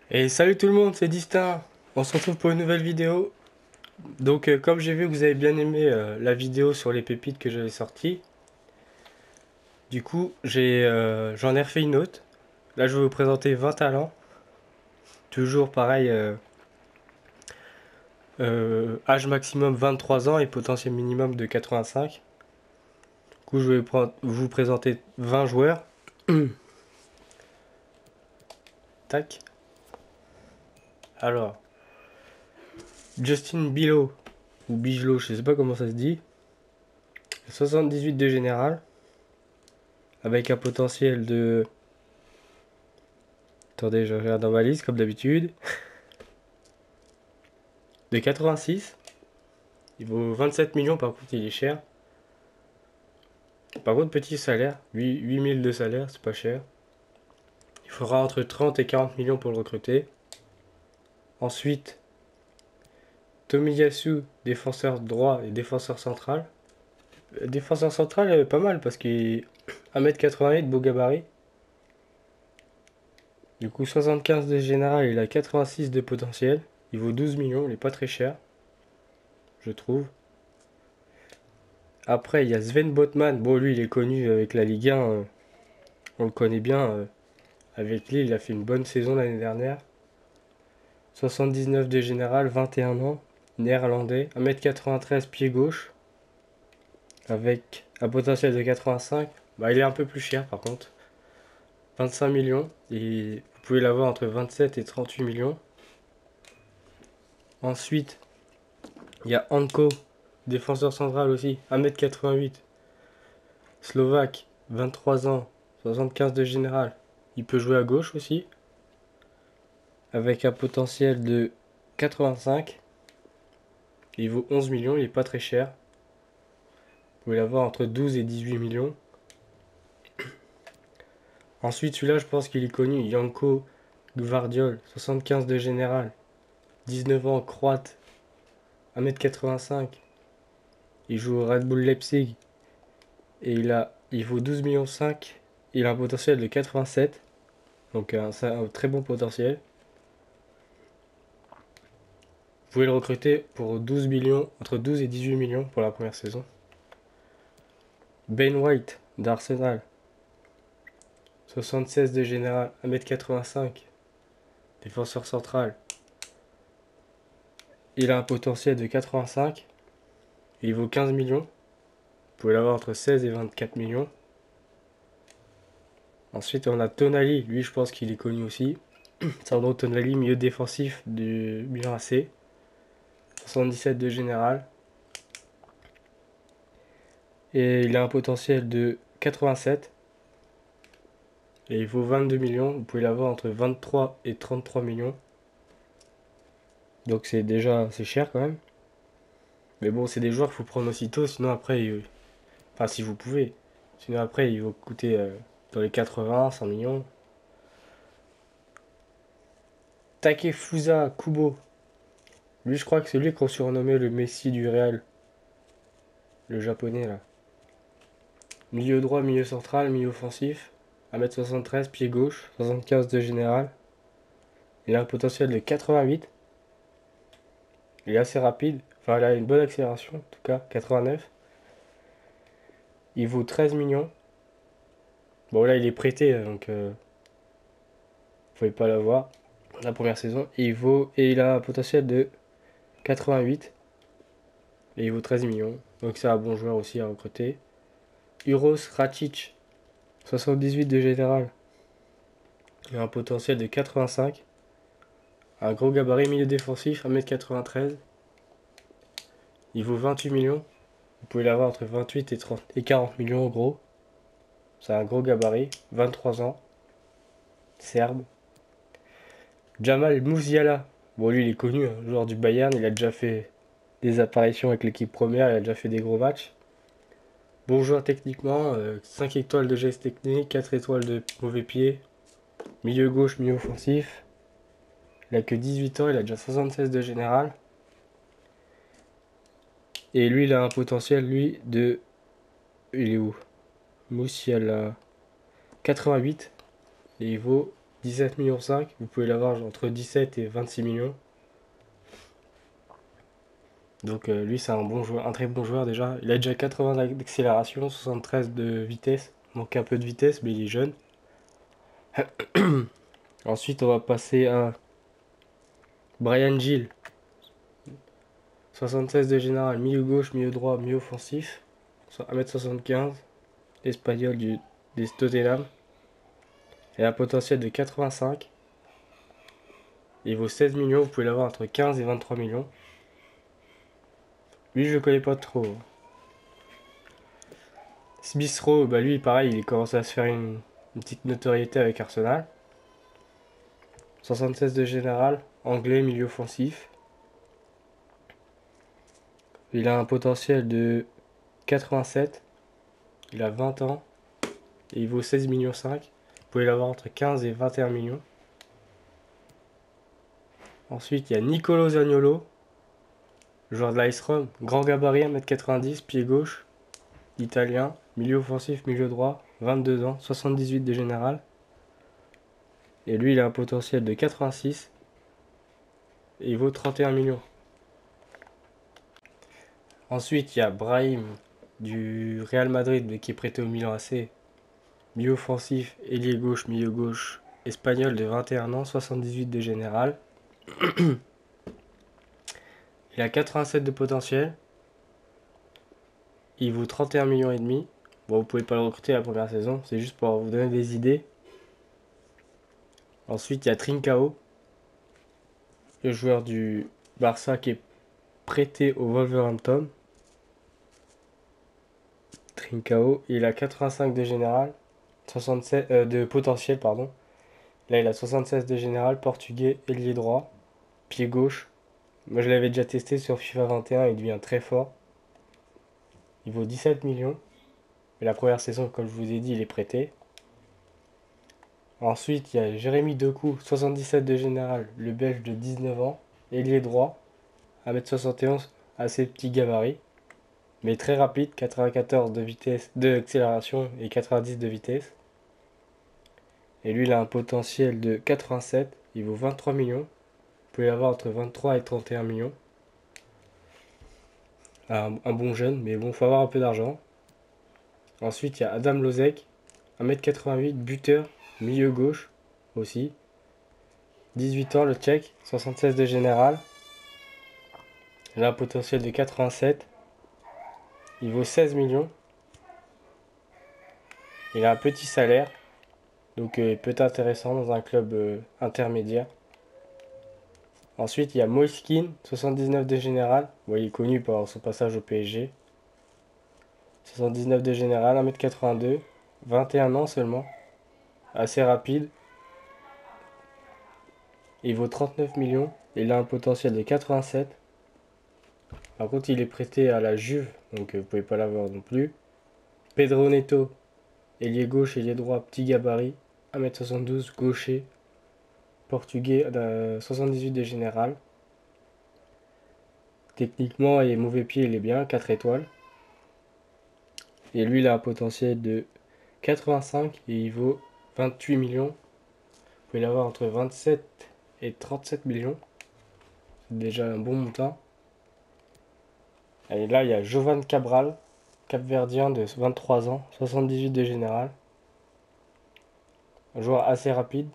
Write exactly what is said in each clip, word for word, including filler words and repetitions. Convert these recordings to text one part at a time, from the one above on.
Et salut tout le monde, c'est Distin. On se retrouve pour une nouvelle vidéo. Donc euh, comme j'ai vu que vous avez bien aimé euh, la vidéo sur les pépites que j'avais sortie, du coup j'ai euh, j'en ai refait une autre. Là je vais vous présenter vingt talents. Toujours pareil, euh, euh, âge maximum vingt-trois ans et potentiel minimum de quatre-vingt-cinq. Du coup je vais pre- vous présenter vingt joueurs. Tac. Alors, Justin Bilo, ou Bigelow, je sais pas comment ça se dit. soixante-dix-huit de général, avec un potentiel de... Attendez, je regarde dans ma liste comme d'habitude. De quatre-vingt-six. Il vaut vingt-sept millions, par contre il est cher. Par contre, petit salaire, huit mille de salaire, c'est pas cher. Il faudra entre trente et quarante millions pour le recruter. Ensuite, Tomiyasu, défenseur droit et défenseur central. Euh, Défenseur central, euh, pas mal parce qu'il est un mètre quatre-vingt-huit, beau gabarit. Du coup, soixante-quinze de général, il a quatre-vingt-six de potentiel. Il vaut douze millions, il est pas très cher, je trouve. Après, il y a Sven Botman. Bon, lui, il est connu avec la Ligue un. euh, on le connaît bien. euh, avec Lille, il a fait une bonne saison l'année dernière. soixante-dix-neuf de général, vingt et un ans. Néerlandais. un mètre quatre-vingt-treize, pied gauche. Avec un potentiel de quatre-vingt-cinq. Bah, il est un peu plus cher par contre. vingt-cinq millions. Et vous pouvez l'avoir entre vingt-sept et trente-huit millions. Ensuite, il y a Anko, défenseur central aussi. un mètre quatre-vingt-huit. Slovaque, vingt-trois ans. soixante-quinze de général. Il peut jouer à gauche aussi. Avec un potentiel de quatre-vingt-cinq. Il vaut onze millions, il est pas très cher. Vous pouvez l'avoir entre douze et dix-huit millions. Ensuite, celui-là, je pense qu'il est connu. Janko Gvardiol, soixante-quinze de général. dix-neuf ans, croate. un mètre quatre-vingt-cinq. Il joue au Red Bull Leipzig. Et il, a, il vaut douze millions cinq. Il a un potentiel de quatre-vingt-sept. Donc un, un très bon potentiel. Vous pouvez le recruter pour douze millions, entre douze et dix-huit millions pour la première saison. Ben White d'Arsenal. soixante-seize de général, un mètre quatre-vingt-cinq. Défenseur central. Il a un potentiel de quatre-vingt-cinq. Il vaut quinze millions. Vous pouvez l'avoir entre seize et vingt-quatre millions. Ensuite, on a Tonali. Lui, je pense qu'il est connu aussi. Sandro Tonali, milieu défensif du Milan A C. soixante-dix-sept de général. Et il a un potentiel de quatre-vingt-sept. Et il vaut vingt-deux millions. Vous pouvez l'avoir entre vingt-trois et trente-trois millions. Donc c'est déjà c'est cher quand même. Mais bon, c'est des joueurs qu'il faut prendre aussitôt. Sinon après, il- enfin si vous pouvez. Sinon après, il va coûter euh, dans les quatre-vingts, cent millions. Takefusa Kubo. Lui, je crois que c'est lui qu'on surnommait le Messi du Real. Le japonais là. Milieu droit, milieu central, milieu offensif. un mètre soixante-treize, pied gauche. soixante-quinze de général. Il a un potentiel de quatre-vingt-huit. Il est assez rapide. Enfin, il a une bonne accélération, en tout cas, quatre-vingt-neuf. Il vaut treize millions. Bon, là, il est prêté, donc euh, vous pouvez pas l'avoir. La première saison. Et il vaut et il a un potentiel de quatre-vingt-huit. Et il vaut treize millions. Donc c'est un bon joueur aussi à recruter. Uros Racic, soixante-dix-huit de général. Il a un potentiel de quatre-vingt-cinq. Un gros gabarit milieu défensif, un mètre quatre-vingt-treize. Il vaut vingt-huit millions. Vous pouvez l'avoir entre vingt-huit et, trente, et quarante millions en gros. C'est un gros gabarit. vingt-trois ans. Serbe. Jamal Musiala. Bon, lui, il est connu, hein, joueur du Bayern. Il a déjà fait des apparitions avec l'équipe première. Il a déjà fait des gros matchs. Bon joueur techniquement. euh, cinq étoiles de geste technique. quatre étoiles de mauvais pied. Milieu gauche, milieu offensif. Il a que dix-huit ans. Il a déjà soixante-seize de général. Et lui, il a un potentiel, lui, de... Il est où? Musiala. quatre-vingt-huit. Et il vaut dix-sept millions cinq. Vous pouvez l'avoir entre dix-sept et vingt-six millions. Donc euh, lui c'est un bon joueur, un très bon joueur déjà. Il a déjà quatre-vingts d'accélération, soixante-treize de vitesse. Donc un peu de vitesse, mais il est jeune. Ensuite on va passer à Brian Gill. soixante-seize de général, milieu gauche, milieu droit, milieu offensif. un mètre soixante-quinze. Espagnol du, des Tottenham. Il a un potentiel de quatre-vingt-cinq. Il vaut seize millions, vous pouvez l'avoir entre quinze et vingt-trois millions. Lui, je le connais pas trop. Smith Rowe, bah lui, pareil, il commence à se faire une, une petite notoriété avec Arsenal. soixante-seize de général, anglais, milieu offensif. Il a un potentiel de quatre-vingt-sept. Il a vingt ans. Et il vaut seize millions cinq. Vous pouvez l'avoir entre quinze et vingt et un millions. Ensuite, il y a Nicolo Zaniolo, joueur de l'Ice Rome, grand gabarit, un mètre quatre-vingt-dix, pied gauche, italien, milieu offensif, milieu droit, vingt-deux ans, soixante-dix-huit de général. Et lui, il a un potentiel de quatre-vingt-six. Et il vaut trente et un millions. Ensuite, il y a Brahim du Real Madrid qui est prêté au Milan A C. Milieu offensif, ailier gauche, milieu gauche, espagnol de vingt et un ans, soixante-dix-huit de général. Il a quatre-vingt-sept de potentiel. Il vaut trente et un millions et demi. Bon, vous pouvez pas le recruter la première saison, c'est juste pour vous donner des idées. Ensuite, il y a Trincao, le joueur du Barça qui est prêté au Wolverhampton. Trincao, il a quatre-vingt-cinq de général, soixante-sept euh, de potentiel, pardon. Là, il a soixante-seize de général, portugais, ailier droit, pied gauche. Moi, je l'avais déjà testé sur FIFA vingt et un, il devient très fort. Il vaut dix-sept millions. Mais la première saison, comme je vous ai dit, il est prêté. Ensuite, il y a Jérémy Doku, soixante-dix-sept de général, le belge de dix-neuf ans, ailier droit, un mètre soixante et onze, assez petit gabarit, mais très rapide, quatre-vingt-quatorze de vitesse, de accélération et quatre-vingt-dix de vitesse. Et lui, il a un potentiel de quatre-vingt-sept, il vaut vingt-trois millions. Vous pouvez l'avoir entre vingt-trois et trente et un millions. Un, un bon jeune, mais bon, faut avoir un peu d'argent. Ensuite, il y a Adam Lozek, un mètre quatre-vingt-huit, buteur, milieu gauche aussi. dix-huit ans, le tchèque, soixante-seize de général. Il a un potentiel de quatre-vingt-sept. Il vaut seize millions. Il a un petit salaire. Donc euh, il peut être intéressant dans un club euh, intermédiaire. Ensuite, il y a Moiskin, soixante-dix-neuf de général. Bon, il est connu pour son passage au P S G. soixante-dix-neuf de général, un mètre quatre-vingt-deux. vingt et un ans seulement. Assez rapide. Il vaut trente-neuf millions. Il a un potentiel de quatre-vingt-sept. Par contre, il est prêté à la Juve, donc euh, vous pouvez pas l'avoir non plus. Pedro Neto, ailier gauche, ailier droit, petit gabarit, un mètre soixante-douze, gaucher, portugais, euh, soixante-dix-huit de général. Techniquement et mauvais pied, il est bien, quatre étoiles. Et lui, il a un potentiel de quatre-vingt-cinq et il vaut vingt-huit millions. Vous pouvez l'avoir entre vingt-sept et trente-sept millions. C'est déjà un bon montant. Et là, il y a Jovan Cabral, capverdien de vingt-trois ans, soixante-dix-huit de général. Un joueur assez rapide.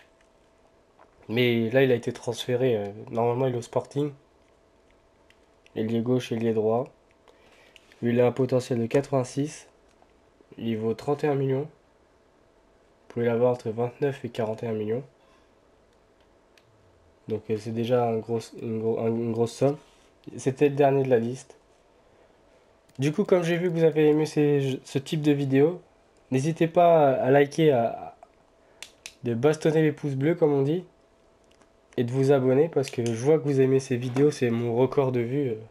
Mais là, il a été transféré. euh, Normalement, il est au Sporting. Ailier gauche, ailier droit. Lui, il a un potentiel de quatre-vingt-six. Il vaut trente et un millions. Vous pouvez l'avoir entre vingt-neuf et quarante et un millions. Donc euh, c'est déjà un gros, une, gros, une grosse somme. C'était le dernier de la liste. Du coup, comme j'ai vu que vous avez aimé ces- ce type de vidéo, n'hésitez pas à, à liker, à, de bastonner les pouces bleus comme on dit, et de vous abonner parce que je vois que vous aimez ces vidéos, c'est mon record de vues euh,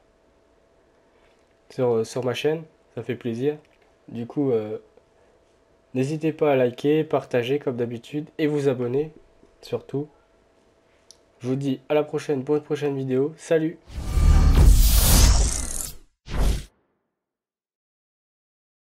sur, sur ma chaîne, ça fait plaisir. Du coup, euh, n'hésitez pas à liker, partager comme d'habitude et vous abonner surtout. Je vous dis à la prochaine pour une prochaine vidéo. Salut!